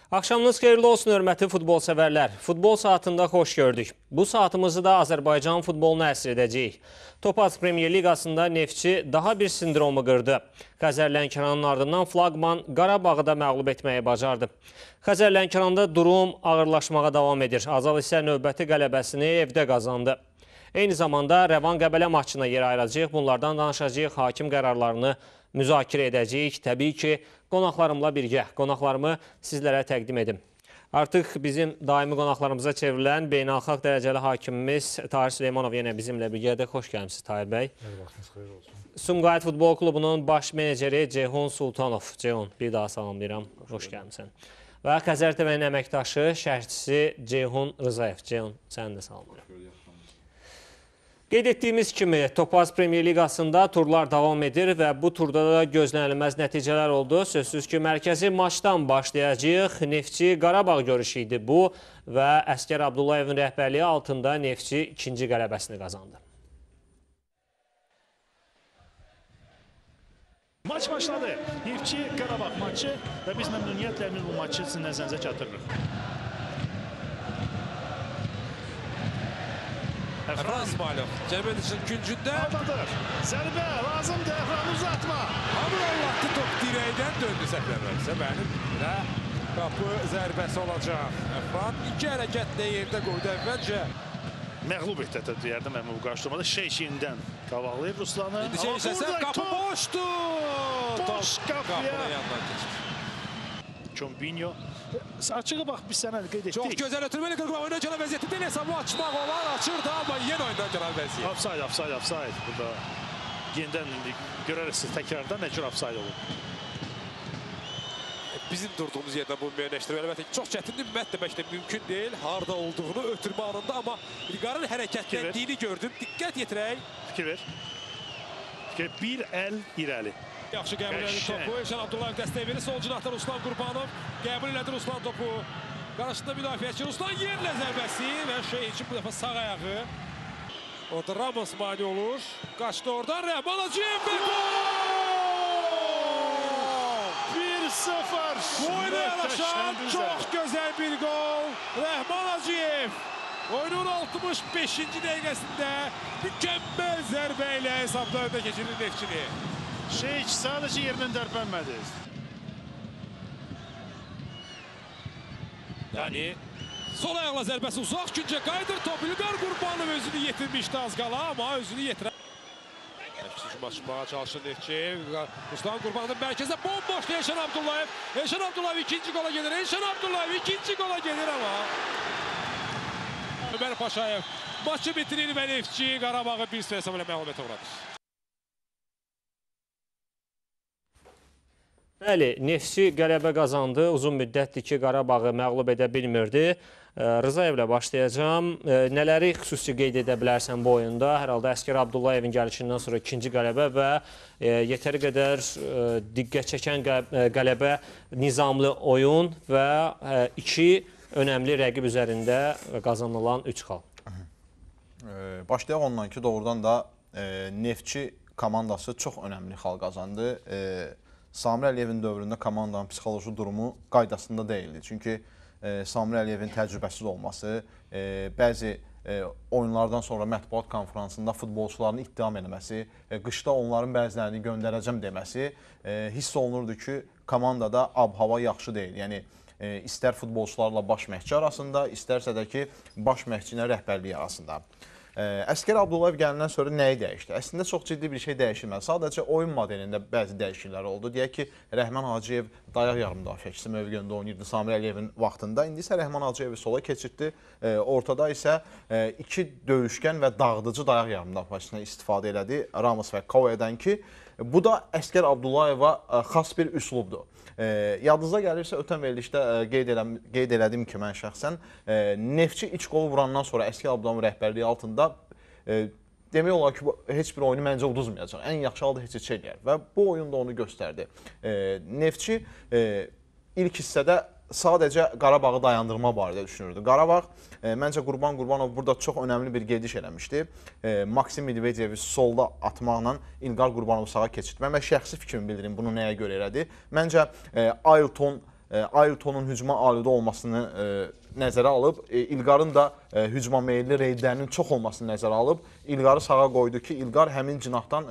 Axşamınız xeyirli olsun, hörmətli futbol sevərlər. Futbol saatında xoş gördük. Bu saatımızı da Azərbaycan futboluna əsr edəcəyik. Topaz Premyer Liqasında Neftçi daha bir sindromu qırdı. Xəzər Lənkəranın ardından flaqman Qarabağı da məğlub etməyi bacardı. Xəzər Lənkəranda durum ağırlaşmağa davam edir. Azal isə növbəti qələbəsini evdə qazandı. Eyni zamanda Rəvan-Qəbələ maçına yer ayıracaq. Bunlardan danışacaq, hakim qərarlarını müzakirə edəcəyik. Təbii ki, qonaqlarımla birgə. Qonaqlarımı sizlərə təqdim edim. Artıq bizim daimi qonaqlarımıza çevrilən beynəlxalq dərəcəli hakimimiz Tahir Süleymanov yenə bizimlə birgədir. Xoş gəlmişsiniz Tahir bəy. Vaxtınız xeyir olsun. Sumqayıt Futbol Klubunun baş meneceri Ceyhun Sultanov. Ceyhun, bir daha salamlayıram. Xoş gəlmişsən. Və Xəzər TV-nin əməkdaşı, şərhçisi Ceyhun Rızayev. Ceyhun, səni də salamlayıram. Qeyd etdiyimiz kimi Topaz Premyer Liqasında turlar davam edir və bu turda da gözlənilməz nəticələr oldu. Sözsüz ki, mərkəzi maçdan başlayacaq. Neftçi Qarabağ görüşü idi bu və Əskər Abdullayevin rəhbərliyi altında Neftçi ikinci qələbəsini qazandı. Maç başladı. Neftçi Qarabağ maçı və biz məmnuniyyətlə bu maçı sizin nəzərinizə çatdırırıq. Razmalov cəbhə üçün güncündə Aldadır. Zərbə lazımdır. Əfranı uzatma. Hamur Allah'tı top dirəkdən döndü səhvləməksə. Mənim və qapı zərbəsi olacaq. Əfran iki hərəkətlə yerdə qoydu əvvəlcə. Məğlub etdi deyərdim mən bu qarşılamada. Şeyşindən qavaqlayıb Ruslanı. İndi Şeyşəsə qapı boşdu. Boş qapıya. Yandan keçir. Çombinyo. Açığı bax biz sənə qeyd etdik. Çox gözəl ötürməli qırqıma oyundan gələn vəziyyətdə deyil hesabı açmaq olar. Açırdı amma yenə oyundan gələn vəziyyət. Offside. Burada yenidən görərsiniz təkrardan nə cür offside olur. Bizim durduğumuz yerdən bunu müəyyənləşdirmək əlbəttə ki, çox çətindir. Ümumiyyətlə demək də mümkün deyil. Harda olduğunu ötürmə anında, amma İlqarın hərəkətləndiğini gördüm. Diqqət yetirək. Fikir ver. Bir əl irəli. Yaxşı qəbul edir topu. Elşən Abdullayev dəstək verir. Sol cinahda Ruslan Qurbanov qəbul elədi Ruslan topu. Qarşısında müdafiəçi Ruslan yerlə zərbəsi və şey üçün bu dəfə sağ ayağı. Orada Ramos mani olur. Qaçdı oradan Rəhman Hacıyev və gol! 1-0. Boyuna yanaşan çox gözəl bir gol. Rəhman Hacıyev oyunun 65-ci dəqiqəsində mükəmməl zərbə ilə hesabda öndə keçirir Neftçini. Şeyç sadece yerindən tərpənmədi. Yani sol ayaqla zərbəsi uzaq küncə qayıdır. Top İlqar Qurbanov özünü yetirmişdi az qala, amma özünü yetirən. Hücum açmağa çalışır Neftçi. Ruslan Qurbanov mərkəzdə bomboş Elşən Abdullayev. Elşən Abdullayev ikinci qola gelir. Elşən Abdullayev ikinci qola gelir ama. Ömer Paşayev maçı bitirir və Neftçi Qarabağı 1-0 hesabıyla məğlubiyyətə uğradır. Bəli, Neftçi qələbə qazandı. Uzun müddətdir ki, Qarabağı məğlub edə bilmirdi. Rızayevlə başlayacağım. Nələri xüsusi qeyd edə bilərsən bu oyunda? Hər halda Əskər Abdullayevin gəlişindən sonra ikinci qələbə və yetəri qədər diqqət çəkən qələbə, nizamlı oyun və iki önəmli rəqib üzərində qazanılan 3 xal. Başlayaq ondan ki, doğrudan da Neftçi komandası çox önəmli xal qazandı. Samir Əliyevin dövründə komandanın psixoloji durumu qaydasında deyildi. Çünki Samir Əliyevin təcrübəsiz olması, bəzi oyunlardan sonra mətbuat konferansında futbolçularını ittiham etməsi, qışda onların bəzilərini göndərəcəm deməsi hiss olunurdu ki, komandada ab-hava yaxşı deyil. Yəni, istər futbolçularla baş məşqçi arasında, istərsə də ki, baş məşqçinin rəhbərliyi arasında. Əskər Abdullayev gəlindən sonra nəyi dəyişdi? Əslində çox ciddi bir şey dəyişilmədi. Sadəcə oyun modelində bəzi dəyişikliklər oldu. Deyək ki, Rəhman Hacıyev dayaq yarım müdafiəçisi mövqeyində oynayırdı Samir Əliyevin vaxtında. İndi isə Rəhman Hacıyevi sola keçirtdi. Ortada isə iki döyüşkən və dağıdıcı dayaq yarım müdafiəçisindən istifadə elədi Ramos və Kove'dən ki, bu da Əskər Abdullayeva xas bir üslubdur. Yadınıza gəlirsə, ötən verilişdə qeyd elədim ki, mən şəxsən Neftçi 3 qol vurandan sonra Əskər Abdullayevin rəhbərliyi altında demək olar ki, heç bir oyunu məncə uduzmayacaq. Ən yaxşı halda heç eləyər və bu oyunda onu göstərdi. Neftçi ilk hissədə sadəcə Qarabağı dayandırma barədə düşünürdü. Qarabağ, məncə Qurbanov burada çox önəmli bir gediş eləmişdi. Maksim Medvedyevi solda atmaqla İlqar Qurbanov sağa keçirtmə. Mən şəxsi fikrimi bildirim, bunu nəyə görə elədi. Məncə Ailton Ayrtonun hücuma aludə olmasını nəzərə alıb, İlqarın da hücuma meyilli reydlərinin çox olmasını nəzərə alıb, İlqarı sağa qoydu ki, İlqar həmin cinahdan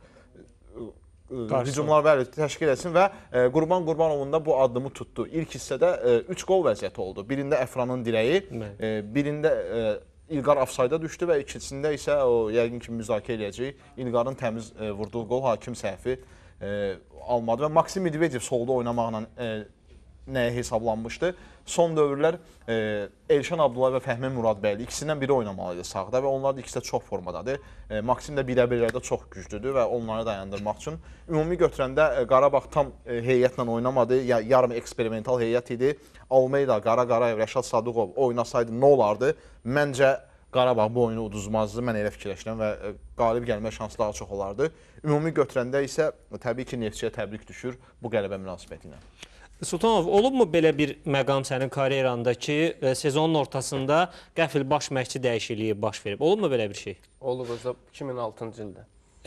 hücumlar təşkil etsin və Qurban Qurbanovun da bu addımı tutdu. İlk hissədə 3 qol vəziyyəti oldu. Birində Əfranın dirəyi, birində İlqar ofsayda düşdü və ikincisində isə o yəqin ki müzakirə edəcək. İlqarın təmiz vurduğu qol hakim səhvi almadı və Maksim Medvedev solda oynamaqla nəyə hesablanmışdı? Son dövrlər Elşən Abdullayev və Fəhmi Muradbəyli ikisindən biri oynamalıydı sağda və onlar da ikisi də çox formadadır. Maksim də birə-birlərdə çox güclüdür və onları dayandırmaq üçün. Ümumi götürəndə Qarabağ tam heyətlə oynamadı, yarım eksperimental heyət idi. Almeyda, Qara Qarayev, Rəşad Sadıqov oynasaydı nə olardı? Məncə Qarabağ bu oyunu uduzmazdı, mən elə fikirləşirəm və qalib gəlmə şansı daha çox olardı. Ümumi götürəndə isə təbii ki, Neftçiyə təbrik düşür bu qələbə münasibəti ilə. Sultanov, olubmu belə bir məqam sənin karyeranda ki, sezonun ortasında qəfil baş məşqçi dəyişikliyi baş verib? Olubmu belə bir şey? Olub, 2006-cı ildə.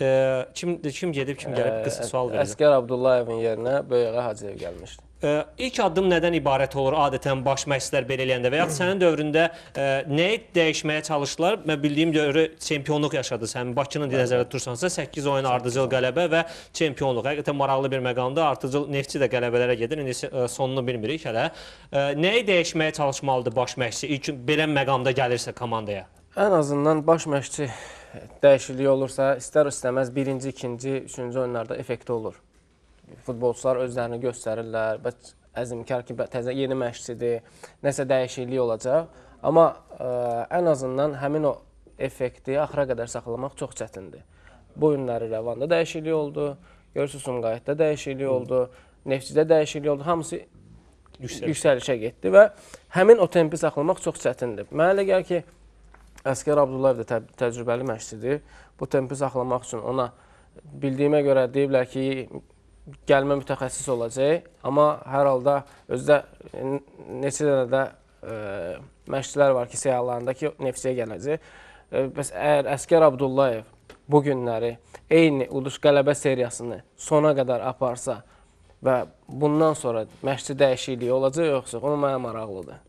Kim gedib, kim gəlib? Qısa sual verir. Əskər Abdullayevin yerinə Böyüqə Hacıyev gəlmişdi. İlk addım nədən ibarət olur adətən baş məşqçilər belə eləyəndə və yaxud sənin dövründə nəyi dəyişməyə çalışdılar? Mən bildiyim dövrü çempionluq yaşadı. Sən Bakının nəzərdə tutursansa 8 oyun ardıcıl qələbə və çempionluq. Həqiqətən maraqlı bir məqamdır. Ardıcıl Neftçi də qələbələrə gedir. İndi sonunu bilmirik hələ. Nəyi dəyişməyə çalışmalıdır baş məşqçi ilk belə məqamda gəlirsə komandaya? Ən azından baş məşqçi dəyişikliyi olursa, istər-istəməz birinci, ikinci, üçüncü oyunlarda effekti olur. Futbolçular özlərini göstərirlər, əzmkar ki, təzə yeni məşqçidir, nəsə dəyişiklik olacaq. Amma ən azından həmin o effekti axıra qədər saxlamaq çox çətindir. Bu oyunları Rəvanda dəyişiklik oldu, görürsünüz Sumqayıtda dəyişiklik oldu, Neftçidə dəyişiklik oldu, hamısı yüksəlişə getdi və həmin o tempi saxlamaq çox çətindir. Mənə elə gəlir ki, Əskər Abdullayev də təcrübəli məşqçidir. Bu tempi saxlamaq üçün ona bildiyimə görə deyiblər ki, gəlmə mütəxəssis olacaq, amma hər halda özdə neçə dənə də məşqçilər var ki, siyahılarında ki, Neftçiyə gələcək. Bəs əgər Əskər Abdullayev bu günləri eyni uduş qələbə seriyasını sona qədər aparsa və bundan sonra məşqçi dəyişikliyi olacaq yoxsa, onu mənə maraqlıdır.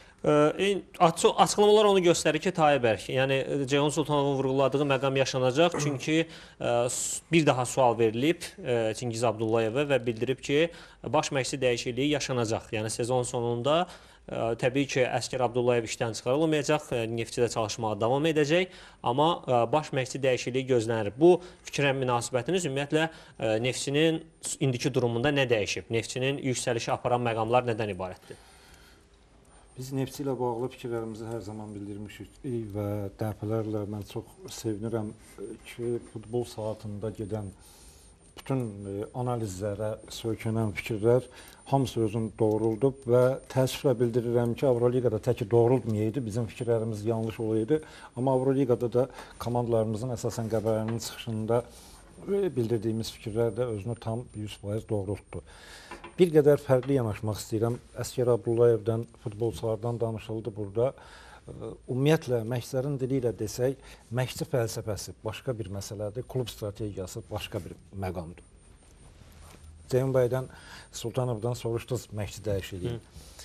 Açıqlamalar onu göstərir ki, Tayyip Bərk, yəni Ceyhun Sultanovun vurğuladığı məqam yaşanacaq. Çünki bir daha sual verilib Çingiz Abdullayevə və bildirib ki, baş məşqçi dəyişikliyi yaşanacaq. Yəni sezon sonunda təbii ki, Əskər Abdullayev işdən çıxarılmayacaq, Neftçidə çalışmağa davam edəcək. Amma baş məşqçi dəyişikliyi gözlənir. Bu fikrə münasibətiniz ümumiyyətlə Neftçinin indiki durumunda nə dəyişib? Neftçinin yüksəlişi aparan məqamlar nədən ibarətdir? Biz Neftçi ilə bağlı fikirlərimizi hər zaman bildirmişik və dəfələrlə mən çox sevinirəm ki, futbol saatında gedən bütün analizlərə söykənən fikirlər hamısı özünü doğruldub və təəssüflə bildirirəm ki, Avroliqada təki doğrulmayaydı, bizim fikirlərimiz yanlış olaydı. Amma Avroliqada da komandalarımızın əsasən qəbələrinin çıxışında bildirdiyimiz fikirlər də özünü tam 100% doğrultdu. Bir qədər fərqli yanaşmaq istəyirəm. Əskər Abdullayevdən, futbolçulardan danışıldı burada. Ümumiyyətlə, məşqçilərin dili ilə desək, məşqçi fəlsəfəsi başqa bir məsələdir, klub strategiyası başqa bir məqamdır. Ceyhun bəydən, Sultanovdan soruşdunuz məşqçi dəyişikliyi.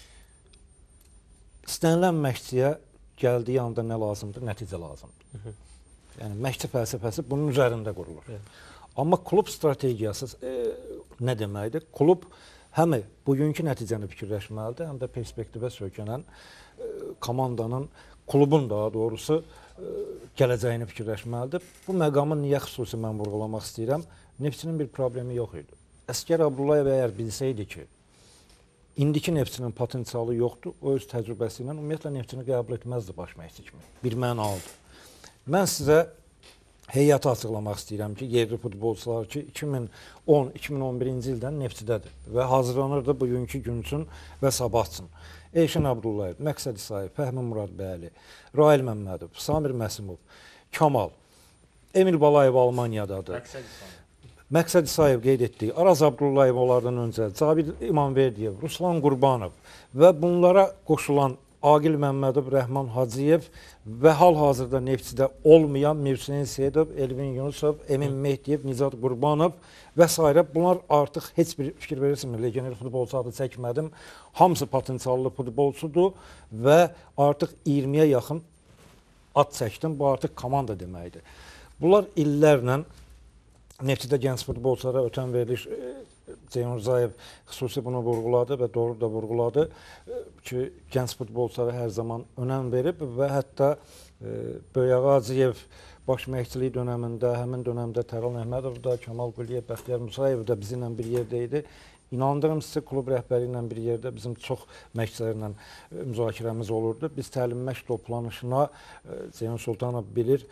İstənilən məşqçiyə gəldiyi anda nə lazımdır? Nəticə lazımdır. Yəni, məşqçi fəlsəfəsi bunun üzərində qurulur. Amma klub strategiyası nə deməkdir? Klub həm bugünkü nəticəni fikirləşməlidir, həm də perspektivə söykənən komandanın, klubun daha doğrusu gələcəyini fikirləşməlidir. Bu məqamı niyə xüsusi mən vurğulamaq istəyirəm? Neftçinin bir problemi yox idi. Əskər Abdullayev əgər bilsəydi ki, indiki Neftçinin potensialı yoxdur, o öz təcrübəsi ilə ümumiyyətlə Neftçini qəbul etməzdi baş məşqçi kimi. Bir mənalıdır. Mən sizə heyəti açıqlamaq istəyirəm ki, yerli futbolçular ki, 2010-2011-ci ildən Neftçidədir və hazırlanırdı bugünkü gün üçün və sabah üçün. Elşən Abdullayev, Məqsəd İsayev, Fəhmi Muradbəyli, Rail Məmmədov, Samir Məsimov, Kamal, Emil Balayev Almaniyadadır. Məqsəd İsayev qeyd etdiyi, Araz Abdullayev onlardan öncə, Cabir İmanverdiyev, Ruslan Qurbanov və bunlara qoşulan Aqil Məmmədov, Rəhman Hacıyev və hal-hazırda Neftçidə olmayan Mirhüseyn Seyidov, Elvin Yunusov, Emin Mehdiyev, Nicat Qurbanov və s. Bunlar artıq heç bir fikir verirsiniz, legioner futbolçu adı çəkmədim. Hamısı potensiallı futbolçudur və artıq 20-yə yaxın ad çəkdim. Bu artıq komanda deməkdir. Bunlar illərlə Neftçidə gənc futbolçulara ötən veriliş Ceyhun Rzayev xüsusi bunu vurğuladı və doğru da vurğuladı ki, gənc futbolçulara hər zaman önəm verib və hətta Böyük Hacıyev baş məşqçilik dönəmində, həmin dönəmdə Təral Əhmədov da, Kamal Quliyev, Bəxtiyar Musayev da bizimlə bir yerdə idi. İnandırım sizə, klub rəhbəri ilə bir yerdə bizim çox məşqçilərlə müzakirəmiz olurdu. Biz təlim məşq toplanışına Ceyhun Sultanov bilir,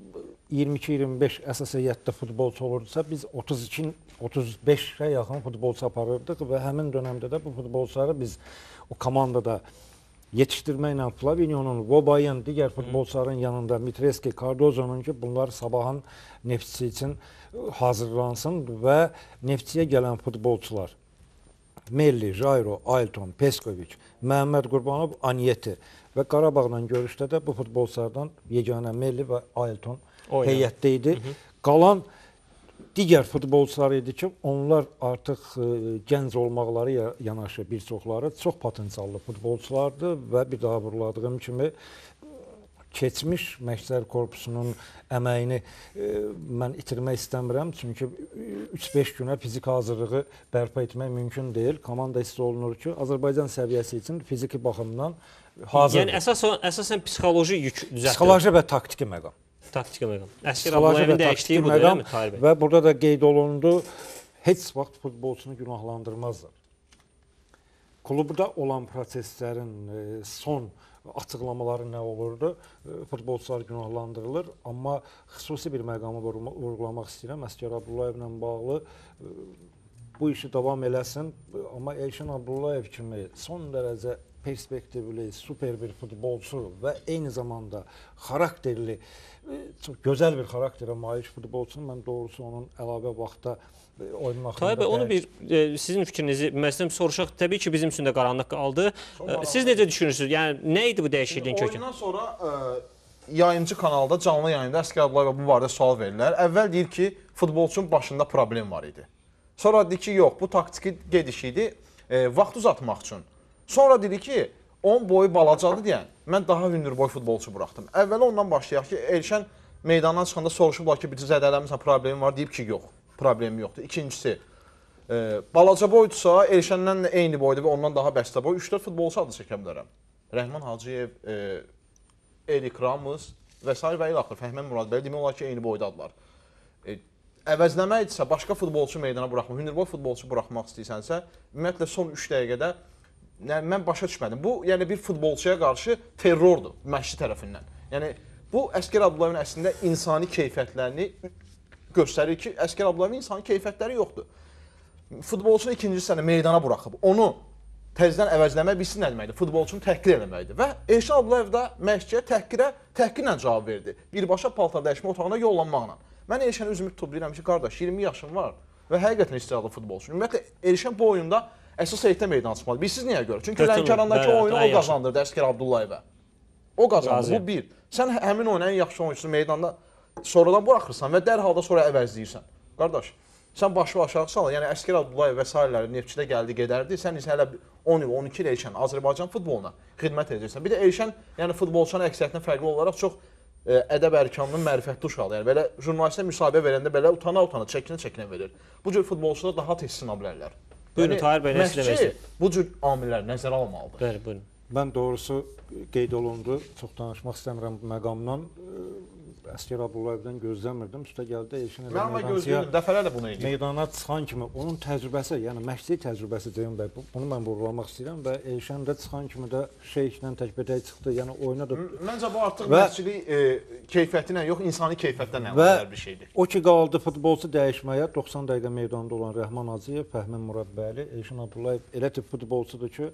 22-25 əsas heyətdə futbolçu olurdusa, biz 32-35-ə yaxın futbolçu aparırdıq və həmin dönəmdə də bu futbolçuları biz o komandada yetişdirməklə Flavinyonun, Vobayın, digər futbolçuların yanında Mitreski, Cardozonun ki, bunlar sabahın Neftçi üçün hazırlansın və Neftçiyə gələn futbolçular Melli, Jairo, Ailton, Peskovic, Məhəmməd Qurbanov, Anyeti və Qarabağla görüşdə də bu futbolçulardan yeganə Melli və Ailton heyətdə idi. Qalan digər futbolçular idi ki, onlar artıq gənc olmaqları yanaşı bir çoxları çox potensiallı futbolçulardır və bir daha vurguladığım kimi keçmiş məşqçilər korpusunun əməyini mən itirmək istəmirəm. Çünki 3-5 günə fizik hazırlığı bərpa etmək mümkün deyil. Komanda hiss olunur ki, Azərbaycan səviyyəsi üçün fiziki baxımdan hazırdır. Yəni əsasən psixoloji yük düzəltdir. Psixoloji və taktiki məqam. Taktiki məqam. Əskər Abdullayevin dəyişdiyi budur, deyilmi Tahir bəy? Və burada da qeyd olundu, heç vaxt futbolçunu günahlandırmazlar. Klubda olan proseslərin son açıqlamaları nə olurdu? Futbolçular günahlandırılır, amma xüsusi bir məqamı vurğulamaq istəyirəm. Əskər Abdullayevlə bağlı bu işi davam eləsin, amma Elşən Abdullayev kimi son dərəcə perspektivli, super bir futbolçu və eyni zamanda xarakterli, çox gözəl bir xarakterə malik futbolçunun mən doğrusu onun əlavə vaxtda oyunun axırında... Tahir bəy, onu bir sizin fikrinizi məsələn soruşaq. Təbii ki, bizim üçün də qaranlıq qaldı. Siz necə düşünürsünüz? Yəni, nə idi bu dəyişikliyin kökü? Oyundan sonra yayımcı kanalda, canlı yayında Əskər Abdullayevə bu barədə sual verirlər. Əvvəl deyir ki, futbolçunun başında problem var idi. Sonra deyir ki, yox, bu taktiki gediş idi, vaxt uzatmaq üçün. Sonra dedi ki, onun boyu balacadır deyən, mən daha hündürboy futbolçu buraxdım. Əvvəl ondan başlayaq ki, Elşən meydandan çıxanda soruşublar ki, bir zədələmirsən, problemin var, deyib ki, yox, problemi yoxdur. İkincisi, balaca boydursa, Elşəndən eyni boydur və ondan daha bəstə boy, 3-4 futbolçu adı çəkə bilərəm. Rəhman Hacıyev, Erik Ramos və s. və ilə axır, Fəhmən Muradbəli, demək olar ki, eyni boydadılar. Əvəzləməkdirsə, başqa futbolçu meydana buraxmaq, hündürboy futbolçu buraxmaq istəyirsənsə, ümumiyyətlə son 3 dəqiqədə mən başa düşmədim. Bu, yəni bir futbolçuya qarşı terrordur məşqçi tərəfindən. Yəni, bu Əskər Abdullayevin əslində insani keyfiyyətlərini göstərir ki, Əskər Abdullayevin insani keyfiyyətləri yoxdur. Futbolçunu ikinci sənə meydana buraxıb, onu təzədən əvəzləmək bilsin nə deməkdir? Futbolçunu təhqir eləməkdir. Və Elşən Abdullayev da məşqçiyə təhqirlə cavab verdi. Birbaşa paltar dəyişmə otağına yollanmaqla. Mən Elşəni üzümü tutub deyirəm ki, qardaş, 20 yaşım var və həqiqətən istedadlı futbolçu. Ümumiyyətlə, Elşən bu oyunda əsas heyətdə meydana çıxmalı. Bilirsiniz niyə görə? Çünki Lənkərandakı oyunu o qazandırdı Əskər Abdullayevə. O qazandı, bu bir. Sən həmin oyunu ən yaxşı oyunçusu meydanda sonradan buraxırsan və dərhal da sonra əvəzləyirsən. Qardaş, sən başı aşağı sal, yəni Əskər Abdullayev və s. Neftçidə gəldi, gedərdi. Sən isə hələ 10 il, 12 il Elşən Azərbaycan futboluna xidmət edəcəksən. Bir də Elşən, yəni futbolçunun əksəriyyətindən fərqli olaraq çox ədəb ərkanının mərifətli uşaqdır. Yəni belə jurnalistə müsahibə verəndə belə utana-utana, çəkinə-çəkinə verir. Bu cür futbolçular daha tez sına bilərlər. Buyurun, Tahir bəy, nə istəmək bu cür amillər nəzərə almalıdır. Bəli, buyurun. Mən doğrusu qeyd olundu, çox danışmaq istəmirəm bu məqamdan. Əskər Abdullayevdən gözləmirdim. Üstə gəldi Elşən Mən gözləyirdim, dəfələrlə bunu edir. Meydana çıxan kimi onun təcrübəsi, yəni məşqçilik təcrübəsi Ceyhun bəy, bunu mən vurğulamaq istəyirəm və Elşən də çıxan kimi də Şeyxlə təkbətək çıxdı. Yəni oyuna da məncə bu artıq məşqçilik keyfiyyəti ilə yox, insani keyfiyyətdən əlaqədar bir şeydir. O ki qaldı futbolçu dəyişməyə 90 dəqiqə meydanda olan Rəhman Hacıyev, Fəhmən Muradbəli, Elşən Abdullayev elə tip futbolçudur ki,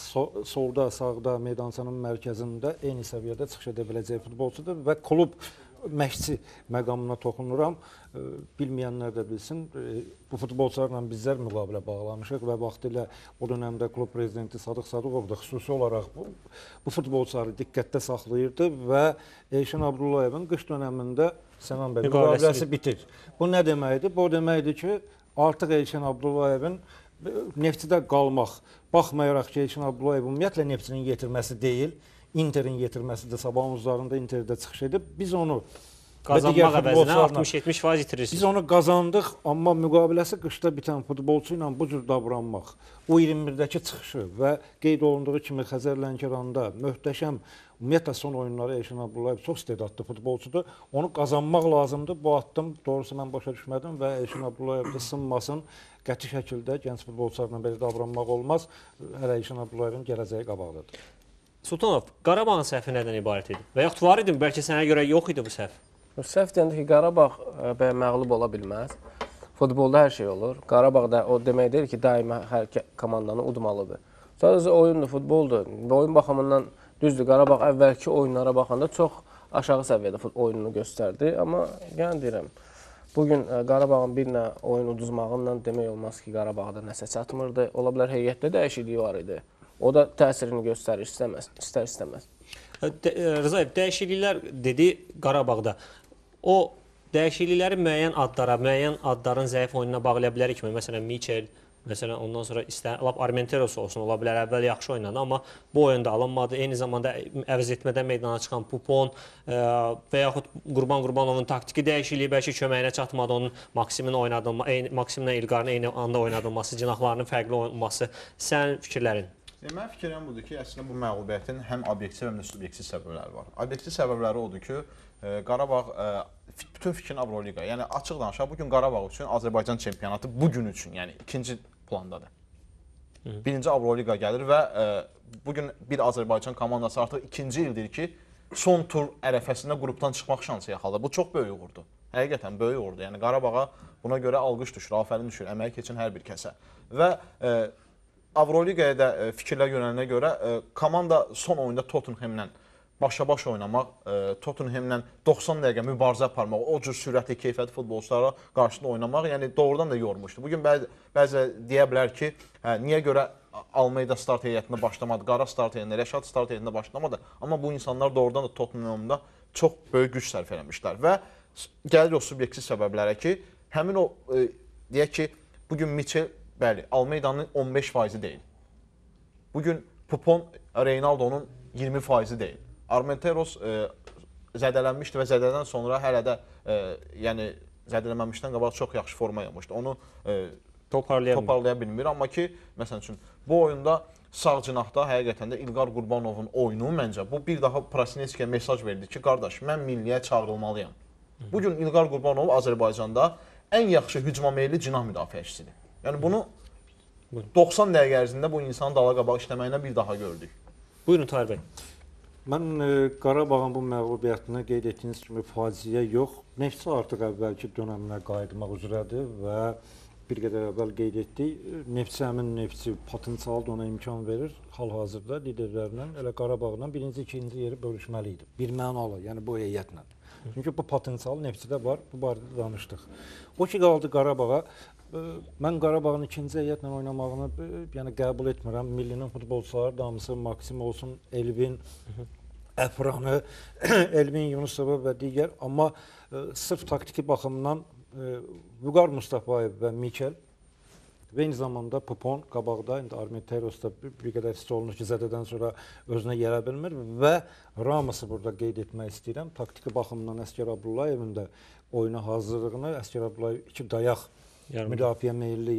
solda, sağda, meydançanın mərkəzində eyni səviyyədə çıxış edə biləcək futbolçudur və klub məşqçi məqamına toxunuram. Bilməyənlər də bilsin, bu futbolçularla bizlər müqavilə bağlamışıq və vaxtilə o dönəmdə klub prezidenti Sadıq Sadıqov da xüsusi olaraq bu futbolçuları diqqətdə saxlayırdı və Elşən Abdullayevin qış dönəmində Sənan bəy müqaviləsi bitir. Bu nə deməkdir? Bu deməkdir ki, artıq Elşən Abdullayevin Neftçidə qalmaq, baxmayaraq ki, Elşən Abdullayev ümumiyyətlə Neftçinin yetirməsi deyil, Interin yetirməsidir, sabahın uzlarında Interdə çıxış edib. Biz onu qazanmaq əvəzinə 60-70% itirirsiniz. Biz onu qazandıq, amma müqaviləsi qışda bitən futbolçu ilə bu cür davranmaq, U21-dəki çıxışı və qeyd olunduğu kimi Xəzər Lənkəranda möhtəşəm, ümumiyyətlə son oyunları Elşən Abdullayev çox istedadlı futbolçudur. Onu qazanmaq lazımdır. Bu addım doğrusu mən başa düşmədim və Elşən Abdullayev də sınmasın. Qəti şəkildə gənc futbolçularla belə davranmaq olmaz. Hələ Elşən Abdullayevin gələcəyi qabaqdadır. Sultanov, Qarabağın səhvi nədən ibarət idi? Və yaxud var idi mi? Bəlkə sənə görə yox idi bu səhv. Səhv deyəndə ki, Qarabağ məğlub ola bilməz. Futbolda hər şey olur. Qarabağ da o demək deyil ki, daima hər komandanı udmalıdır. Sadəcə oyundur, futboldur. Oyun baxımından düzdür, Qarabağ əvvəlki oyunlara baxanda çox aşağı səviyyədə oyununu göstərdi. Amma yəni deyirəm, bugün Qarabağın birinə oyun uduzmağından demək olmaz ki, Qarabağda nəsə çatmırdı. Ola bilər heyətdə dəyişikliyi var idi. O da təsirini göstərir, istər-istəməz. Rzayev, dəyişikliklər dedi Qarabağda. O dəyişiklikləri müəyyən adlara, müəyyən adların zəif oyununa bağlaya bilərik mi? Məsələn, Michel, məsələn, ondan sonra Armenteros olsun, ola bilər, əvvəl yaxşı oynadı, amma bu oyunda alınmadı. Eyni zamanda əvəz etmədən meydana çıxan Pupon və yaxud Qurban Qurbanovun taktiki dəyişikliyi bəlkə köməyinə çatmadı, onun Maksimlə İlqarın eyni anda oynadılması, cinahlarının fərqli olması. Sənin fikirlərin? Mənim fikrim budur ki, əslində bu məğlubiyyətin həm obyektiv, həm də subyektiv səbəbləri var. Obyektiv səbəbləri odur ki, Qarabağ bütün fikrin Avroliqa, yəni açıq danışaq, bugün Qarabağ üçün Azərbaycan çempionatı bugün üçün, yəni ikinci plandadır. Birinci Avroliqa gəlir və bugün bir Azərbaycan komandası artıq ikinci ildir ki, son tur ərəfəsində qrupdan çıxmaq şansı yaxaladı. Bu çox böyük uğurdur. Həqiqətən böyük uğurdur. Yəni Qarabağa buna görə alqış düşür, afərin düşür, əməyi keçin hər bir kəsə. Və Avroliqaya da fikirlər yönəlinə görə komanda son oyunda Tottenhamlə başa-baş oynamaq, Tottenhamlə 90 dəqiqə mübarizə aparmaq, o cür sürətli, keyfiyyətli futbolçulara qarşısında oynamaq, yəni doğrudan da yormuşdu. Bugün bəzi deyə bilər ki, niyə görə Almeida start heyətində başlamadı, Qara start heyətində, Rəşad start heyətində başlamadı, amma bu insanlar doğrudan da Tottenhamda çox böyük güc sərf eləmişlər və gəlir o subyektiv səbəblərə ki, həmin o, deyək ki, bugün Michel, bəli, Almeidanın 15% deyil. Bugün Pupon, Reynaldonun 20% deyil. Armenteros zədələnmişdi və zədələndən sonra hələ də yəni zədələnməmişdən qabaq çox yaxşı forma yapmışdı. Onu toparlaya bilmir. Amma ki, məsəl üçün, bu oyunda sağ cinahda həqiqətən də İlqar Qurbanovun oyunu məncə bu bir daha Prasinskiyə mesaj verdi ki, qardaş, mən milliyə çağırılmalıyam. Bugün İlqar Qurbanov Azərbaycanda ən yaxşı hücuma meyilli cinah müdafiəçisidir. Yəni bunu 90 dəqiqə ərzində bu insanın dala qabaq işləməyinə bir daha gördük. Buyurun Tahir bəy. Mən Qarabağın bu məğlubiyyətinə qeyd etdiyiniz kimi faciə yox, Neftçi artıq əvvəlki dönəminə qayıtmaq üzrədir və bir qədər əvvəl qeyd etdik, Neftçi həmin Neftçi potensial da ona imkan verir. Hal-hazırda liderlərlə, elə Qarabağla birinci, ikinci yeri bölüşməli idi. Bir mənalı, yəni bu heyətlə. Çünki bu potensial Neftçidə var, bu barədə danışdıq. O ki qaldı Qarabağa, mən Qarabağın ikinci heyətlə oynamağını yəni qəbul etmirəm. Millinin futbolçuları damısı Maksim olsun, Elvin, Əfranı, Elvin Yunusova və digər. Amma sırf taktiki baxımdan Vüqar Mustafayev və Michel və eyni zamanda Pupon qabaqda, indi Armenteros da bir qədər hiss olunur ki, zədədən sonra özünə yerə bilmir və Ramos'u burada qeyd etmək istəyirəm. Taktiki baxımdan Əskər Abdullayevin də oyuna hazırlığını, Əskər Abdullayev iki dayaq müdafiə meyilli,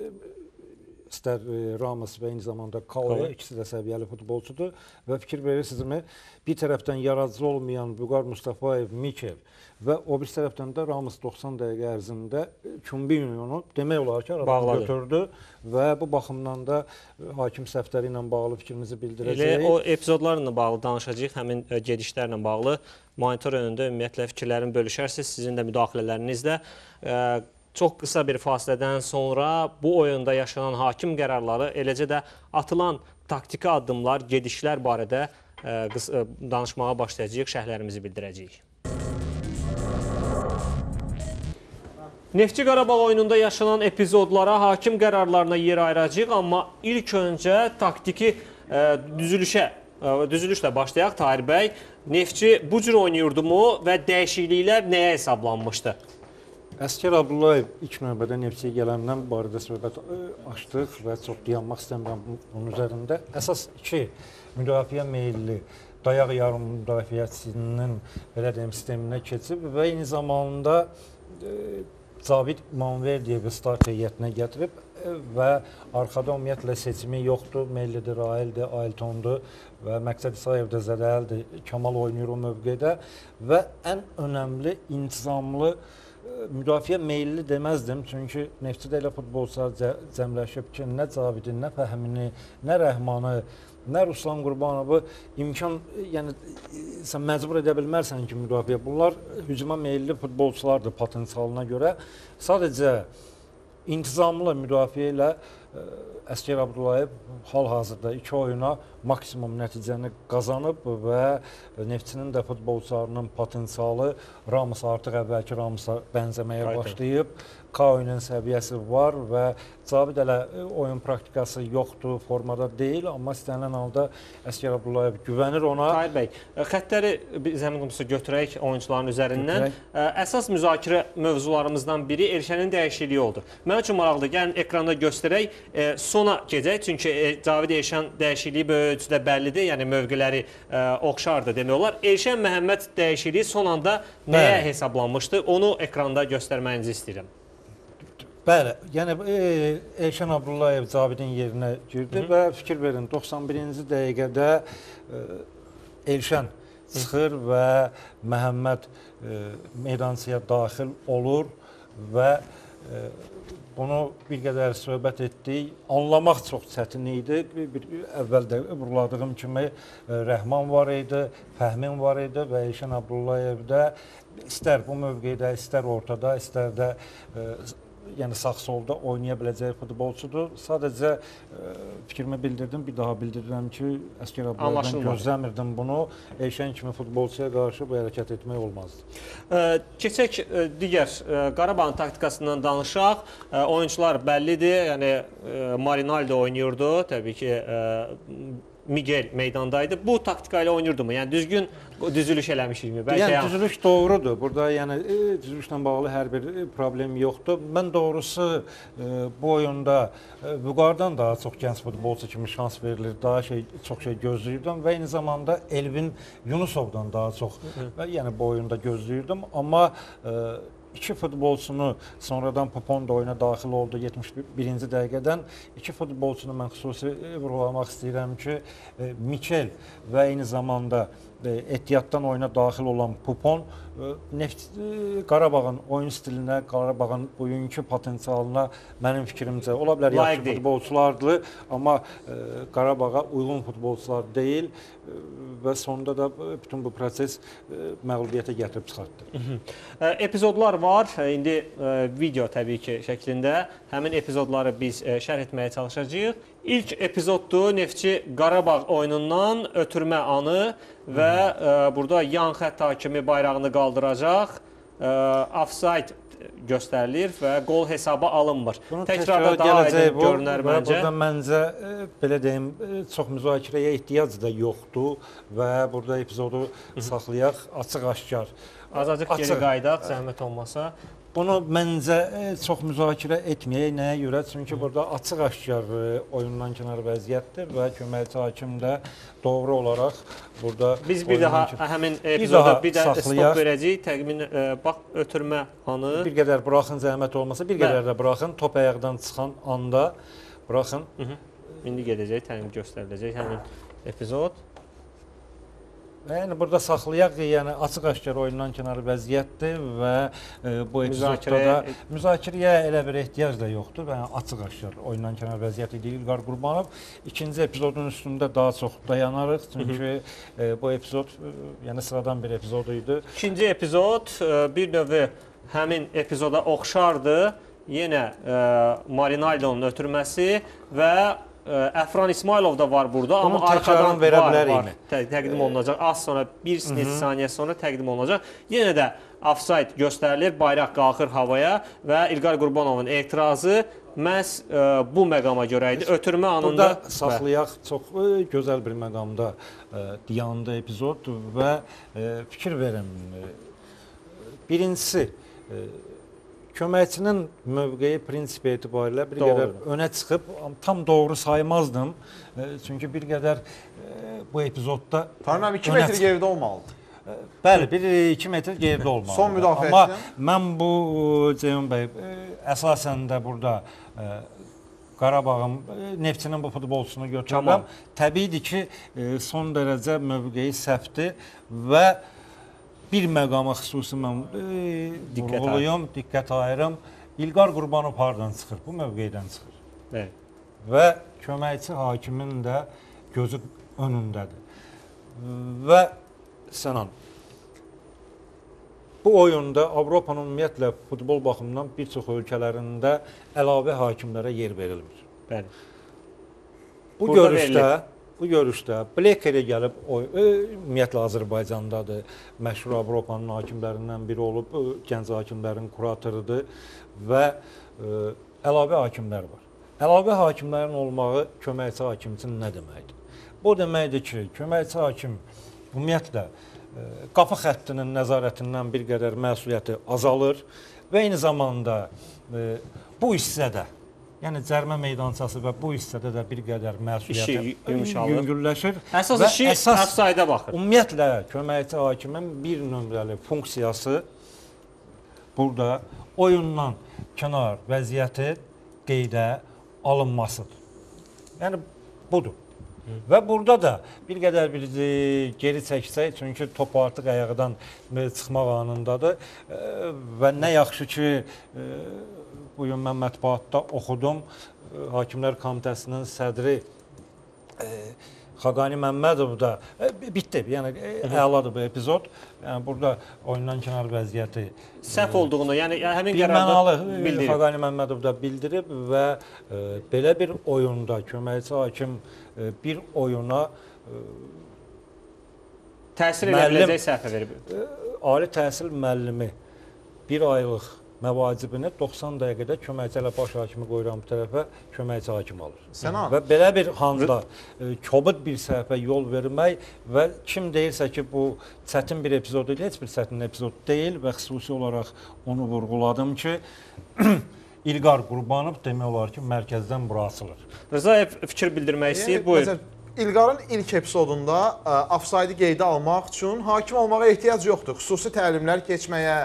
istər Ramos və eyni zamanda Kaoya, ikisi də səviyyəli futbolçudur və fikir verirsinizmi, bir tərəfdən yaradıcı olmayan Vüqar Mustafayev, Michel və o bir tərəfdən də Ramos 90 dəqiqə ərzində Kümbiyonu demək olar ki, aradan götürdü və bu baxımdan da hakim səhvləri ilə bağlı fikrimizi bildirəcəyik. Elə o epizodlarla bağlı danışacağıq, həmin gedişlərlə bağlı. Monitor önündə ümumiyyətlə fikirlərini bölüşərsiniz, sizin də müdaxilələriniz də. Çox qısa bir fasilədən sonra bu oyunda yaşanan hakim qərarları, eləcə də atılan taktiki addımlar, gedişlər barədə danışmağa başlayacağıq, şərhlərimizi bildirəcəyik. Neftçi Qarabağ oyununda yaşanan epizodlara, hakim qərarlarına yer ayıracağıq, amma ilk öncə taktiki düzülüşlə başlayaq. Tahir bəy, Neftçi bu cür oynayırdı-mı və dəyişikliklər nəyə hesablanmışdı? Əskər Abdullayev ilk növbədə Neftçiyə gələndən barədə söhbət açdıq və çox dayanmaq istəmirəm bunun üzərində. Əsas iki müdafiə meyilli dayaq yarım müdafiəçisinin belə deyim sisteminə keçib və eyni zamanda Cavid İmamverdiyevi start heyətinə gətirib və arxada ümumiyyətlə seçimi yoxdur. Mellidir, Aildir, Ailtondur və Məqsəd İsayev də Zədəldir. Kamal oynayır o mövqedə və ən önəmli intizamlı müdafiə meyilli deməzdim. Çünki Neftçidə elə futbolçular cəmləşib ki, nə Cavidin, nə Fəhmini, nə Rəhmanı, nə Ruslan Qurbanovu imkan, yəni sən məcbur edə bilmərsən ki, müdafiə. Bunlar hücuma meyilli futbolçulardır potensialına görə. Sadəcə intizamlı müdafiə ilə Əskər Abdullayev hal-hazırda iki oyuna maksimum nəticəni qazanıb və Neftçinin də futbolçularının potensialı Ramısa artıq əvvəlki Ramısa bənzəməyə başlayıb. K-oyunun səviyyəsi var və Cavid hələ oyun praktikası yoxdur, formada deyil, amma istənilən halda Əskər Abdullayev güvənir ona. Tahir bəy, xəttləri zəmin qumsu götürək oyuncuların üzərindən. Əsas müzakirə mövzularımızdan biri Elşənin dəyişikliyi oldu. Mən üçün maraqlıdır, gəlin ekranda göstərək, sona gedək, çünki Cavid Elşən dəyişikliyi böyük ölçüdə bəllidir, yəni mövqeləri oxşardır demək olar. Elşən Məhəmməd dəyişikliyi son anda nəyə hesablanmışdı, onu ekranda göstərməyinizi istəyirəm. Bəli, yəni Elşən Abdullayev Cavidin yerinə girdi və fikir verin, 91-ci dəqiqədə Elşən çıxır və Məhəmməd meydançaya daxil olur və bunu bir qədər söhbət etdik. Anlamaq çox çətin idi. Əvvəldə vurguladığım kimi Rəhman var idi, Fəhmin var idi və Elşən Abdullayev də istər bu mövqedə, istər ortada, istər də yəni sağ-solda oynaya biləcək futbolçudur. Sadəcə fikrimi bildirdim, bir daha bildirirəm ki, Əskər Abdullayevdən gözləmirdim bunu. Elşən kimi futbolçuya qarşı bu hərəkət etmək olmazdı. Keçək digər Qarabağın taktikasından danışaq. Oyuncular bəllidir, yəni Marinaldo oynayırdı, təbii ki Miguel meydandaydı. Bu taktika ilə oynayırdı mı? Yəni düzgün düzülüş eləmişikmi? Yəni düzülüş doğrudur. Burada yəni düzülüşlə bağlı hər bir problem yoxdur. Mən doğrusu bu oyunda Vüqardan daha çox gənc futbolçu kimi şans verilir. Daha çox şey gözləyirdim və eyni zamanda Elvin Yunusovdan daha çox yəni bu oyunda gözləyirdim. Amma iki futbolçunu sonradan Popon da oyuna daxil oldu 71-ci dəqiqədən. İki futbolçunu mən xüsusi vurğulamaq istəyirəm ki, Mikel və eyni zamanda ehtiyatdan oyuna daxil olan Popon Qarabağın oyun stilinə, Qarabağın bugünkü potensialına mənim fikrimcə ola bilər yaxşı futbolçulardır, amma Qarabağa uyğun futbolçular deyil və sonunda da bütün bu proses məğlubiyyətə gətirib çıxartdı. Epizodlar var, indi video təbii ki şəklində həmin epizodları biz şərh etməyə çalışacağıq. İlk epizoddur, Neftçi Qarabağ oyunundan ötürmə anı və burada yan xətt hakimi bayrağını qaldıracaq, offside göstərilir və qol hesaba alınmır. Təkrarda daha aydın görünər məncə. Burada məncə, belə deyim, çox müzakirəyə ehtiyac da yoxdur və burada epizodu saxlayaq, açıq-aşkar. Azacıq geri qaydaq, zəhmət olmasa. Bunu məncə çox müzakirə etməyək. Nəyə görə? Çünki burada açıq-aşkar oyundan kənar vəziyyətdir və köməkçi hakim də doğru olaraq burada biz bir daha həmin epizoda bir də stop verəcəyik. Təqmin bax ötürmə anı. Bir qədər buraxın, zəhmət olmasa, bir qədər də buraxın. Top ayaqdan çıxan anda buraxın. İndi gedəcək, təqmin göstəriləcək həmin epizod. Yəni burada saxlayaq, yəni açıq-aşkar oyundan kənar vəziyyətdir və bu epizodda da müzakirəyə elə bir ehtiyac da yoxdur və açıq-aşkar oyundan kənar vəziyyət idi İlqar Qurbanov. İkinci epizodun üstündə daha çox dayanarıq, çünki bu epizod yəni sıradan bir epizod idi. İkinci epizod bir növ həmin epizoda oxşardı. Yenə Marinaldo'nun ötürməsi və Əfran İsmailov da var burada, Bunun amma arxadan verə var, bilərikmi? təqdim olunacaq. Az sonra, bir neçə saniyə sonra təqdim olunacaq. Yenə də offside göstərilir, bayraq qalxır havaya və İlqar Qurbanovun etirazı məhz bu məqama görə idi. Ötürmə anında... Burada saxlayaq, çox gözəl bir məqamda dayandı epizod və fikir verin. Birincisi, köməkçinin mövqeyi prinsipi etibarilə bir qədər önə çıxıb, tam doğru saymazdım. Çünki bir qədər bu epizodda... Tarım abi 2 metr geridə olmalıdır. Bəli, 1-2 metr geridə olmalıdır. Son müdafiəçidən. Amma mən bu, Ceyhun bəy, əsasən də burada Qarabağın, Neftçinin bu futbolçusunu götürürəm. Təbiidir ki, son dərəcə mövqeyi səhvdir və bir məqama xüsusi mən vurğuluyum, diqqət ayırım. İlqar Qurbanov hardan çıxır? Bu mövqeydən çıxır. Evet. Və köməkçi hakimin də gözü önündədir. Və Sənan, bu oyunda Avropanın ümumiyyətlə futbol baxımından bir çox ölkələrində əlavə hakimlərə yer verilmir. Bəli. Bu görüşdə Blekeri gəlib, ümumiyyətlə Azərbaycandadır, məşhur Avropanın hakimlərindən biri olub, gənc hakimlərin kuratorudur və əlavə hakimlər var. Əlavə hakimlərin olmağı köməkçi hakim üçün nə deməkdir? Bu deməkdir ki, köməkçi hakim ümumiyyətlə qapı xəttinin nəzarətindən bir qədər məsuliyyəti azalır və eyni zamanda bu hissədə, yəni cərimə meydançası və bu hissədə də bir qədər məsuliyyəti yüngülləşir. Əsas işi offside-ə baxır. Ümumiyyətlə, köməkçi hakimin bir nömrəli funksiyası burada oyundan kənar vəziyyəti qeydə alınmasıdır. Yəni, budur. Və burada da bir qədər geri çəksək, çünki top artıq ayaqdan çıxmaq anındadır və nə yaxşı ki, bugün mən mətbuatda oxudum, Hakimlər Komitəsinin sədri Xaqani Məmmədov da bitdi, yəni əladır bu epizod. Yəni burada oyundan kənar vəziyyəti səhv olduğunu, yəni həmin qərarda bildirib. Xaqani Məmmədov da bildirib və belə bir oyunda köməkçi hakim bir oyuna təsir edə biləcək səhvə verib. Ali təhsil müəllimi bir aylıq məvacibini 90 dəqiqədə köməkçi ilə baş hakimi qoyuran bu tərəfə köməkçi hakim alır. Və belə bir handa kobud bir səhvə yol vermək və kim deyirsə ki, bu çətin bir epizod deyil, heç bir çətin epizod deyil və xüsusi olaraq onu vurğuladım ki, İlqar Qurbanov demək olar ki, mərkəzdən buraxılır. Rızayev fikir bildirmək istəyir, buyur. İlqarın ilk epizodunda offside-i qeydə almaq üçün hakim olmağa ehtiyac yoxdur. Xüsusi təlimlər keçməyə,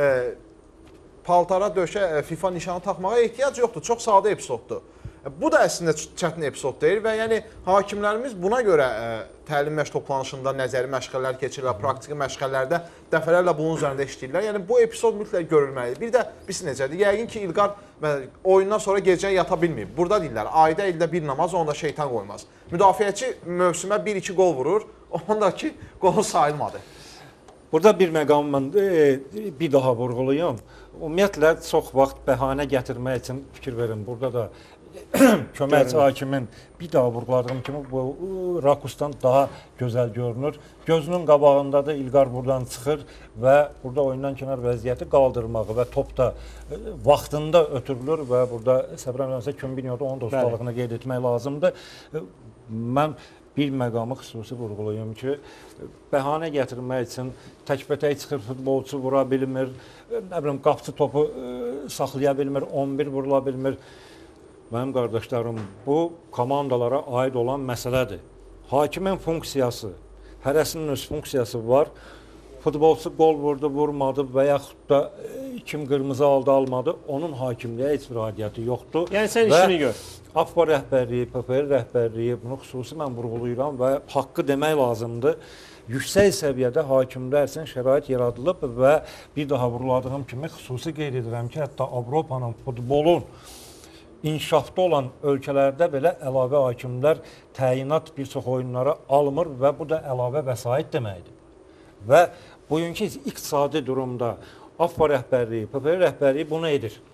paltara döşə, FIFA nişanı taxmağa ehtiyac yoxdur. Çox sadə epizoddur. Bu da əslində çətin epizod deyil və yəni hakimlərimiz buna görə təlim məşq toplanışında nəzəri məşğələlər keçirirlər, praktiki məşğələlərdə dəfələrlə bunun üzərində işləyirlər. Yəni bu epizod mütləq görülməlidir. Bir də biz necədir? Yəqin ki, İlqar oyundan sonra gecə yata bilməyib. Burada deyirlər, ayda ildə bir namaz, onda şeytan qoymaz. Müdafiəçi mövsümə 1-2 gol vurur, ondakı qolu sayılmadı. Burada bir məqam mən bir daha vurğulayım. Ümumiyyətlə, çox vaxt bəhanə gətirmək üçün fikir verin. Burada da köməkçi hakimin bir daha vurğuladığım kimi bu rakusdan daha gözəl görünür. Gözünün qabağındadır, İlqar buradan çıxır və burada oyundan kənar vəziyyəti qaldırmağı və top da vaxtında ötürülür və burada Səbrəmsə Kümbinyoda onun da ustalığını qeyd etmək lazımdır. Mən bir məqamı xüsusi vurğulayım ki, bəhanə gətirmək üçün təkbətək çıxır, futbolçu vura bilmir, nə bilim, qapçı topu saxlaya bilmir, 11 vurula bilmir. Mənim qardaşlarım, bu komandalara aid olan məsələdir. Hakimin funksiyası, hərəsinin öz funksiyası var. Futbolçu qol vurdu, vurmadı və yaxud da kim qırmızı aldı, almadı, onun hakimliyə heç bir aidiyyəti yoxdur. Yəni sən işini gör. AFPA rəhbərliyi, PPR rəhbərliyi bunu xüsusi mən vurğulayıram və haqqı demək lazımdır. Yüksək səviyyədə hakimlər üçün şərait yaradılıb və bir daha vurguladığım kimi xüsusi qeyd edirəm ki, hətta Avropanın futbolun inkişafda olan ölkələrdə belə əlavə hakimlər təyinat bir çox oyunlara almır və bu da əlavə vəsait deməkdir. Və bugünkü iqtisadi durumda AFPA rəhbərliyi, PPR rəhbərliyi bunu edir.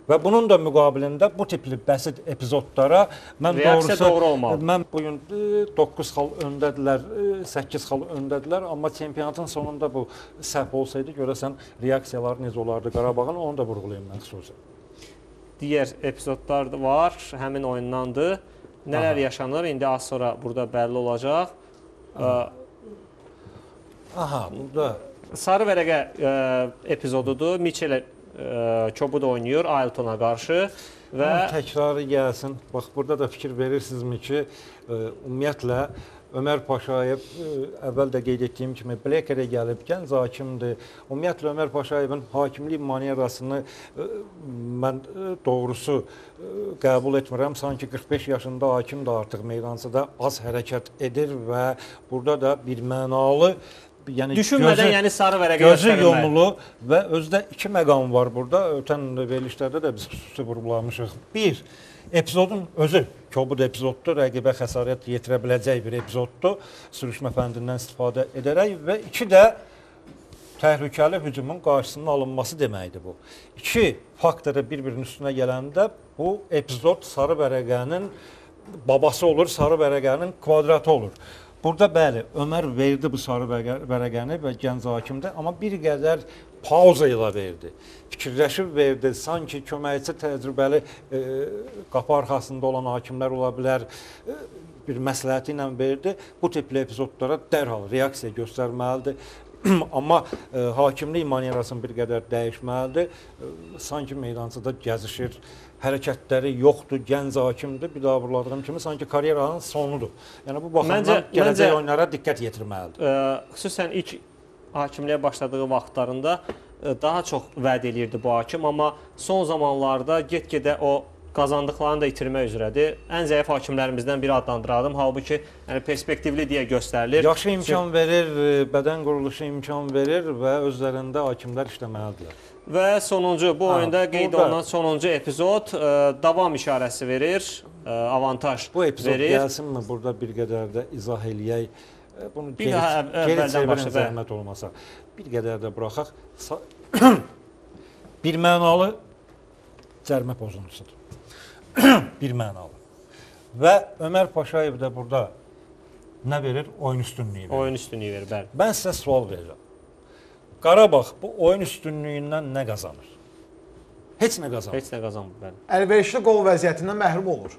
Və bunun da müqabilində bu tipli bəsit epizodlara mən Reaksiya doğrusu doğru olmalı. mən bu gün 9 xal öndədilər, 8 xal öndədilər, amma çempionatın sonunda bu səhv olsaydı görəsən reaksiyalar necə olardı Qarabağın, onu da vurğulayım mən xüsusən. Digər epizodlar da var, həmin oyundandır. Nələr yaşanır, indi az sonra burada bəlli olacaq. Aha, burada Sarı vərəqə epizodudur. Michel Çobud oynayır Ailtona qarşı və təkrarı gəlsin. Bax, burada da fikir verirsinizmi ki, ümumiyyətlə Ömər Paşayev əvvəl də qeyd etdiyim kimi Blekerə gəlib, gənc hakimdir. Ümumiyyətlə Ömər Paşayevin hakimlik manierasını mən doğrusu qəbul etmirəm. Sanki 45 yaşında hakim də artıq meydançada az hərəkət edir və burada da bir mənalı, yəni düşünmədən yəni sarı vərəqə gözü göstərilməli. yumulu və özdə iki məqam var burada. Ötən verilişlərdə də biz xüsusi vurğulamışıq. Bir, epizodun özü kobud epizoddur, rəqibə xəsarət yetirə biləcək bir epizoddur. Sürüşmə fəndindən istifadə edərək və iki də təhlükəli hücumun qarşısının alınması deməkdir bu. İki faktoru bir-birinin üstünə gələndə bu epizod sarı vərəqənin babası olur, sarı vərəqənin kvadratı olur. Burada bəli, Ömər verdi bu sarı vərəqəni və gənc hakimdir, amma bir qədər pauza ilə verdi. Fikirləşib verdi, sanki köməkçi təcrübəli qapı arxasında olan hakimlər ola bilər, bir məsləhəti ilə verdi. Bu tipli epizodlara dərhal reaksiya göstərməlidir. Amma hakimlik manierasını bir qədər dəyişməlidir. Sanki meydançada gəzişir, hərəkətləri yoxdur, gənc hakimdir. Bir daha vurguladığım kimi sanki karyeranın sonudur. Yəni bu baxımdan gələcək oyunlara diqqət yetirməlidir. Xüsusən ilk hakimliyə başladığı vaxtlarında daha çox vəd eləyirdi bu hakim, amma son zamanlarda get-gedə o qazandıqlarını da itirmək üzrədir. Ən zəif hakimlərimizdən biri adlandırardım. Halbuki yəni perspektivli deyə göstərilir. Yaxşı imkan verir, bədən quruluşu imkan verir və özlərində hakimlər işləməlidirlər. Və sonuncu, bu oyunda qeyd olunan sonuncu epizod davam işarəsi verir, avantaj verir. Bu epizod gəlsinmi burada bir qədər də izah eləyək. Bunu bir daha əvvəldən başlayaq. Zəhmət olmasa bir qədər də buraxaq. Bir mənalı cərimə pozuntusudur. Bir mənalı. Və Ömər Paşayev də burada nə verir? Oyun üstünlüyü verir. Oyun üstünlüyü verir, bəli. Mən sizə sual verirəm. Qarabağ bu oyun üstünlüyündən nə qazanır? Heç nə qazanmır. Heç nə qazanmır, bəli. Əlverişli qol vəziyyətindən məhrum olur.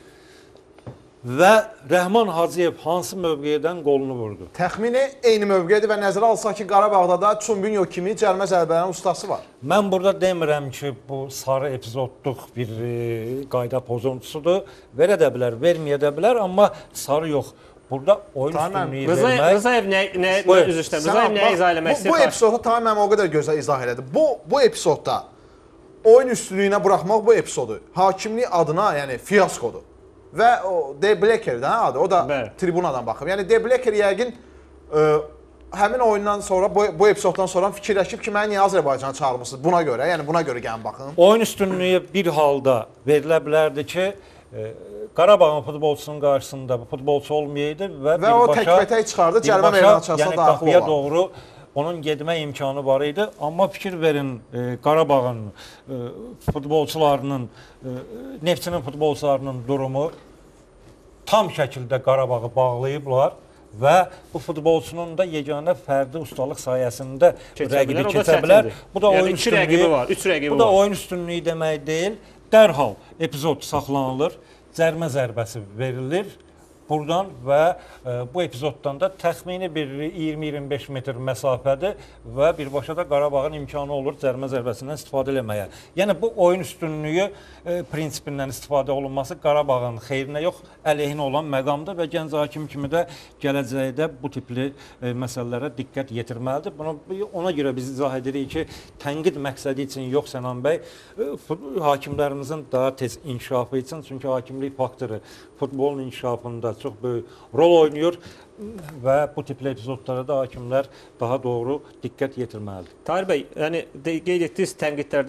Və Rəhman Hacıyev hansı mövqedən qolunu vurdu? Təxmini eyni mövqedir və nəzərə alsaq ki, Qarabağda da Çumbinyo kimi cərimə zərbələrinin ustası var. Mən burada demirəm ki, bu sarı epizodluq bir qayda pozuntusudur. Verə də bilər, verməyə də bilər, amma sarı yox. Burada oyun üstünlüyü vermək... Rızayev nəyə izah eləmək istəyir? Bu epizodu tamam o qədər gözəl izah elədi. Bu epizodda oyun üstünlüyünə buraxmaq bu epizodu hakimlik adına, yəni fiyaskodur. Və o De Bleker'dən adı, o da tribunadan baxıb. Yəni De Bleker yəqin həmin oyundan sonra, bu epizoddan sonra fikirləşib ki, mənə niyə Azərbaycanı çağırmışsınız buna görə, yəni buna görə gəlin baxın. Oyun üstünlüyü bir halda verilə bilərdi ki, Qarabağın futbolçusunun qarşısında futbolçu olmayaydı və o təkbətək çıxardı, cərimə meydançasına daxil qapıya doğru onun gedmə imkanı var idi. Amma fikir verin, Qarabağın futbolçularının, Neftçinin futbolçularının durumu tam şəkildə Qarabağı bağlayıblar və bu futbolçunun da yeganə fərdi ustalıq sayəsində rəqibi keçə bilər. Bu da oyun üstünlüyü. Bu da oyun üstünlüyü demək deyil. Dərhal epizod saxlanılır, cərimə zərbəsi verilir buradan və bu epizoddan da təxmini bir 20-25 metr məsafədir və birbaşa da Qarabağın imkanı olur cərimə zərbəsindən istifadə eləməyə. Yəni bu oyun üstünlüyü prinsipindən istifadə olunması Qarabağın xeyrinə yox, əleyhinə olan məqamdır və gənc hakim kimi də gələcəkdə bu tipli məsələlərə diqqət yetirməlidir. Ona görə biz izah edirik ki, tənqid məqsədi üçün yox Sənan bəy, hakimlərimizin daha tez inkişafı üçün, çünki hakimlik faktoru futbolun inkişafında çox böyük rol oynayır və bu tipli epizodlara da hakimlər daha doğru diqqət yetirməlidir. Tahir bəy, yəni qeyd etdiyiniz tənqidlərdən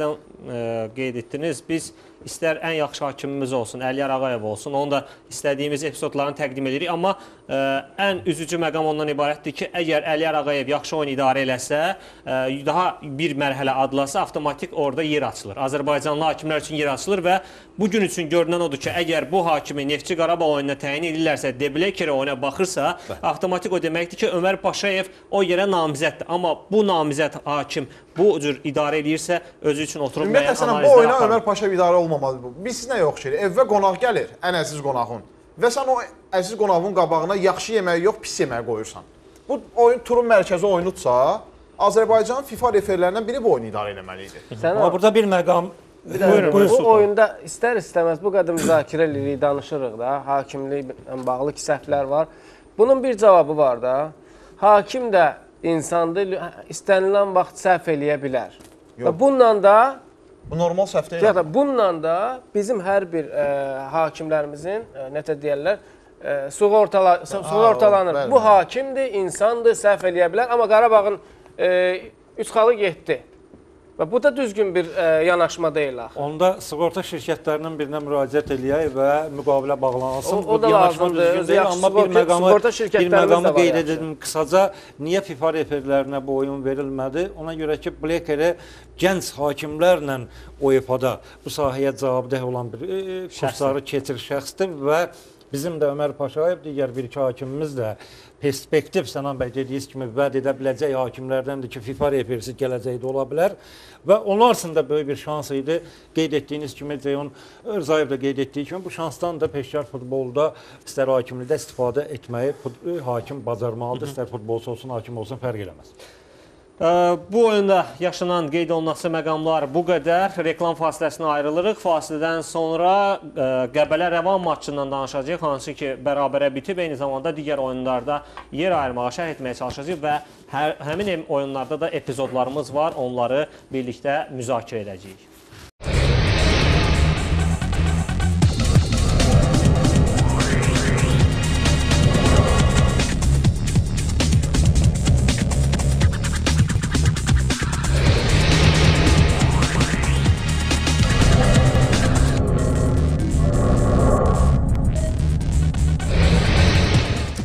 qeyd etdiniz. Biz istər ən yaxşı hakimimiz olsun, Əliyar Ağayev olsun, onu da istədiyimiz epizodlarını təqdim edirik. Amma ən üzücü məqam ondan ibarətdir ki, əgər Əliyar Ağayev yaxşı oyun idarə eləsə, daha bir mərhələ adlasa, avtomatik orada yer açılır. Azərbaycanlı hakimlər üçün yer açılır və bu gün üçün görünən odur ki, əgər bu hakimi Neftçi Qarabağ oyununa təyin edirlərsə, Deblekeri oyuna baxırsa, avtomatik o deməkdir ki, Ömər Paşayev o yerə namizəddir. Amma bu namizəd hakim bu cür idarə edirsə, özü üçün oturub müəyyən Ümumiyyətlə, bu analizlər oyuna aparır. Ömər Paşayev idarə olmamalıdır. Biz nə yox şeydir. Evə qonaq gəlir, ən əziz qonağın. Və sən o əziz qonağın qabağına yaxşı yeməyi yox, pis yeməyi qoyursan. Bu oyun turun mərkəzi oyunudsa, Azərbaycanın FIFA referlərindən biri bu oyunu idarə etməli idi. Amma burada bir məqam Bu oyunda istər-istəməz bu qədər müzakirə edirik, danışırıq da, hakimliklə bağlı səhvlər var. Bunun bir cavabı var da, hakim də insandır, istənilən vaxt səhv eləyə bilər. Və bununla da Bu normal səhv deyil. bununla da bizim hər bir hakimlərimizin, necə deyirlər, sığortalanır. Bəli, Bu bəli. hakimdir, insandır, səhv eləyə bilər. Amma Qarabağın 3 xalı getdi. Və bu da düzgün bir yanaşma deyil axı. Onda sığorta şirkətlərindən birinə müraciət eləyək və müqavilə bağlanılsın. O da lazımdır. Düzgün deyil, amma Sığorta şirkətlərimiz də var. qeyd edelim qısaca. Niyə FIFA referlərinə bu oyun verilmədi? Ona görə ki, Blekeri gənc hakimlərlə UEFA-da bu sahəyə cavabdeh olan bir kursları keçir şəxsdir və bizim də Ömər Paşayev, digər bir-iki hakimimiz də perspektiv, Sənan bəy dediyiniz kimi vəd edə biləcək hakimlərdəndir ki, FIFA referisi gələcəkdə ola bilər və onlar üçün də böyük bir şans idi. Qeyd etdiyiniz kimi, Ceyhun Rzayev da qeyd etdiyi kimi, bu şansdan da peşkar futbolda istər hakimlikdə istifadə etməyi hakim bacarmalıdır, istər futbolçu olsun, hakim olsun, fərq eləməz. Bu oyunda yaşanan qeyd olunması məqamlar bu qədər. Reklam fasiləsinə ayrılırıq. Fasilədən sonra Qəbələ Rəvan matçından danışacağıq. Hansı ki, bərabərə bitib, eyni zamanda digər oyunlarda yer ayırmağa, şərh etməyə çalışacağıq və həmin oyunlarda da epizodlarımız var. Onları birlikdə müzakirə edəcəyik.